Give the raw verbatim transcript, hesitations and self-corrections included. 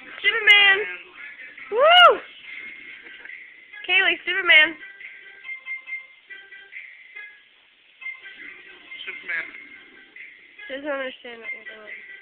Superman! Woo! Kaylee, Superman. Superman. Doesn't understand what you're doing.